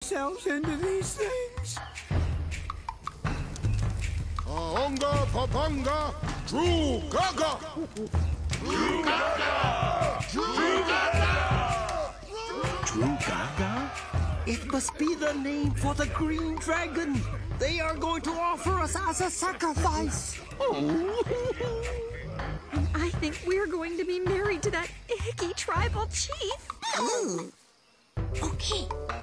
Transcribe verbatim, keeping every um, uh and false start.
ourselves into these things. Aonga papanga, Drew Gaga! Drew Gaga! Drew Gaga! Drew Gaga? It must be the name for the green dragon. They are going to offer us as a sacrifice. Oh. And I think we're going to be married to that icky tribal chief. Mm. Okay.